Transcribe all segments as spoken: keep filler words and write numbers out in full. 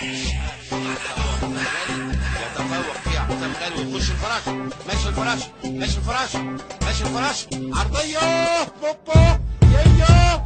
يتفوق فيها حسام غالي ويخش الفراش. ماشي الفراش ماشي الفراش ماشي الفراش عرضيه بوبو يايا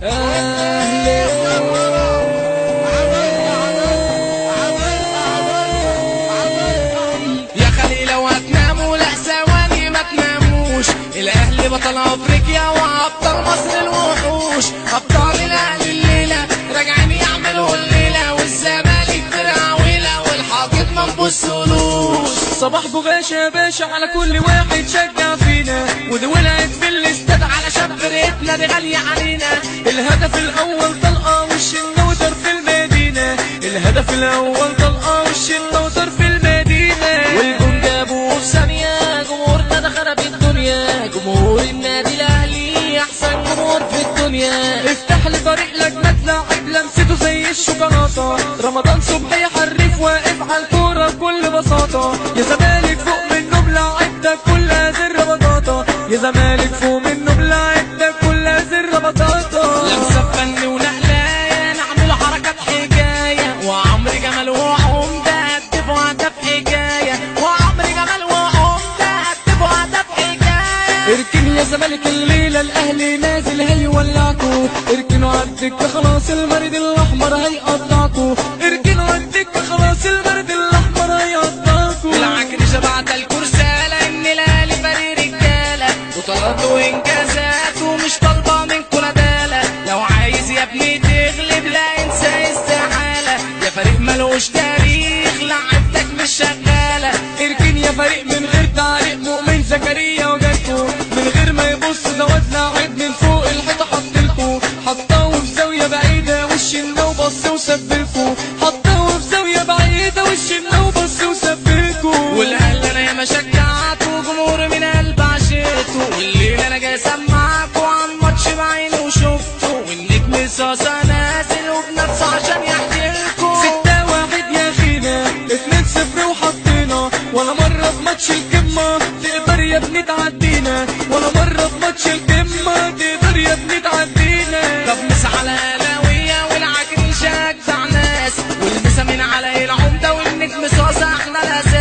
يا خلي لو هتناموا لا ثواني ما تناموش. الاهلي بطل افريقيا وابطال مصر الوحوش. ابطال الاهلي الليله راجعين يعملوا الليله والزمالك فرعويله والحاطط ما نبصلوش. صباحكوا باشا يا باشا على كل واحد شجع فينا ودي ولعت في الاستاد علشان فرقتنا دي غاليه علينا. الهدف الاول طلقه والشنوتر في المدينه. الهدف الاول طلقه والشنوتر في المدينه. والجون جابوه في ثانيه. جمهورنا ده خرب الدنيا. جمهور النادي الاهلي احسن جمهور في الدنيا. افتح لفريق لجنة لاعب لمسته زي الشوكولاته. رمضان صبحي حريف واقف على الكوره بكل بساطه. يا زمالك فوق منه بلاعبتك كلها زر بطاطا. يا زمالك فوق منه بلاعبتك كلها زر بطاطا. لمسه فن ونقلايه نعمل حركات حكايه. وعمرو جمال وعمده هتفوا هدف حكايه. وعمرو جمال وعمده هتفوا هدف حكايه. اركن يا زمالك الليله الاهلي نازل هيولعكوا. اركنوا عالدكه خلاص المرد الاحمر هيقطعكوا. اركنوا عالدكه خلاص المرد الاحمر هيقطعكوا. بالعكرشه بعت الكرساله ان الاهلي فريق رجاله وطلبوا انجازات ومش طالبه منكوا نداله. لو عايز يا ابني تغلب لا انسى استحاله. يا فريق ملوش تاريخ لعبتك مش شغاله. اركن يا فريق من غير تعليق مؤمن زكريا وجاتكوا. من غير ما يبص دوت لاعب من فوق الحيطه حطلكوا. حطاه في زاويه بعيده وشنا وبص وسبلكوا. حطاه في زاويه بعيده وشنا وبص وسبلكوا. والاهلي انا ياما شجعته وجمهور من قلب عشقته. والليله انا جاي اسمعكوا عن ماتش بعيني وشفته. والنجم صاصه نازل وبنفسه عشان يحكيلكوا. ستة واحد يا خينا اتنين صفر وحطينا. ولا مرة في ماتش القمة تقدر يا ابني تعدينا. ولا مرة في ماتش القمة تقدر يا ابني تعدينا. طب مسا على الاهلاويه والعكريشه اجدع ناس. والمسا من علي العمده والنجم صاصه احلى الاساس.